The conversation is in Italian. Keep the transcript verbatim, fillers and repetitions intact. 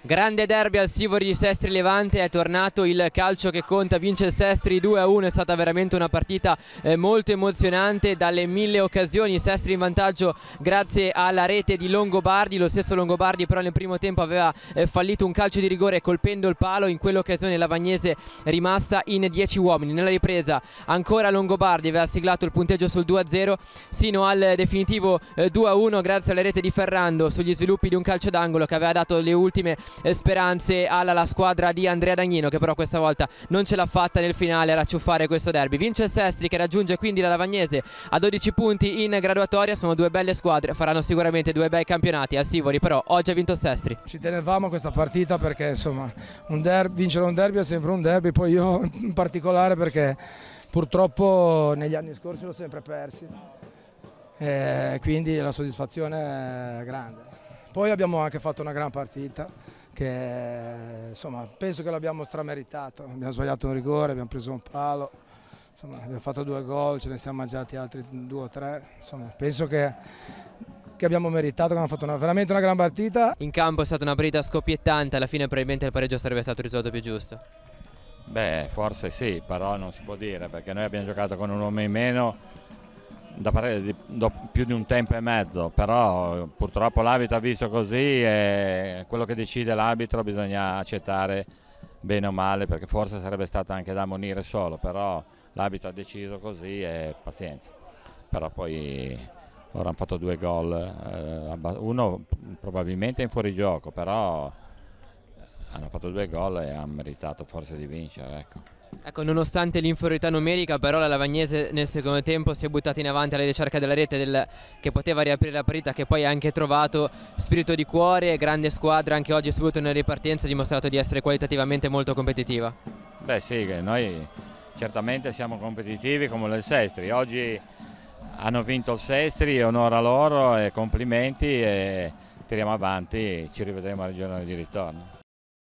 Grande derby al Sivori di Sestri Levante, è tornato il calcio che conta, vince il Sestri due a uno, è stata veramente una partita eh, molto emozionante, dalle mille occasioni Sestri in vantaggio grazie alla rete di Longobardi. Lo stesso Longobardi però nel primo tempo aveva eh, fallito un calcio di rigore colpendo il palo, in quell'occasione l'Avagnese è rimasta in dieci uomini. Nella ripresa ancora Longobardi aveva siglato il punteggio sul due a zero sino al definitivo eh, due a uno grazie alla rete di Ferrando sugli sviluppi di un calcio d'angolo che aveva dato le ultime speranze alla la squadra di Andrea Dagnino, che però questa volta non ce l'ha fatta nel finale a racciuffare questo derby. Vince il Sestri che raggiunge quindi la Lavagnese a dodici punti in graduatoria. Sono due belle squadre, faranno sicuramente due bei campionati a Sivori, però oggi ha vinto il Sestri. Ci tenevamo a questa partita perché insomma un derby, vincere un derby è sempre un derby, poi io in particolare perché purtroppo negli anni scorsi l'ho sempre persi, e quindi la soddisfazione è grande. Poi abbiamo anche fatto una gran partita che insomma penso che l'abbiamo strameritato, abbiamo sbagliato un rigore, abbiamo preso un palo, insomma, abbiamo fatto due gol, ce ne siamo mangiati altri due o tre, insomma, penso che, che abbiamo meritato, che abbiamo fatto una, veramente una gran partita. In campo è stata una partita scoppiettante, alla fine probabilmente il pareggio sarebbe stato il risultato più giusto. Beh, forse sì, però non si può dire perché noi abbiamo giocato con un uomo in meno da di, dopo più di un tempo e mezzo, però purtroppo l'arbitro ha visto così e quello che decide l'arbitro bisogna accettare bene o male, perché forse sarebbe stato anche da ammonire solo, però l'arbitro ha deciso così e pazienza. Però poi ora hanno fatto due gol, eh, uno probabilmente in fuorigioco, però hanno fatto due gol e hanno meritato forse di vincere, ecco. Ecco, nonostante l'inferiorità numerica, però la Lavagnese nel secondo tempo si è buttata in avanti alla ricerca della rete del, che poteva riaprire la partita, che poi ha anche trovato spirito di cuore, grande squadra, anche oggi soprattutto nella ripartenza ha dimostrato di essere qualitativamente molto competitiva. Beh sì, noi certamente siamo competitivi come il Sestri, oggi hanno vinto il Sestri, onore a loro e complimenti e tiriamo avanti, ci rivedremo al giorno di ritorno.